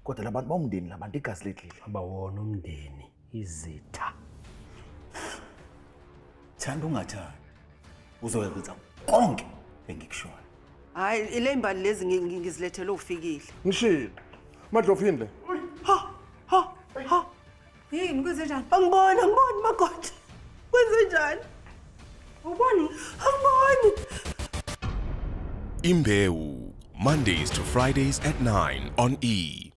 Kodwa labantu bomndeni labantu igazi lethu. Abawona umndeni, izitha. Thanda ungathanda. Uzokwenza konke engikushoyo. Hayi ile imbali lezi ngizilethele ufikile. Ngishilo. Madlofindle. Ha. Yini kwenze njani? Angiboni makoti. Kwenze njani? Uboni? Angiboni. Imbewu, Mondays to Fridays at 9 on E!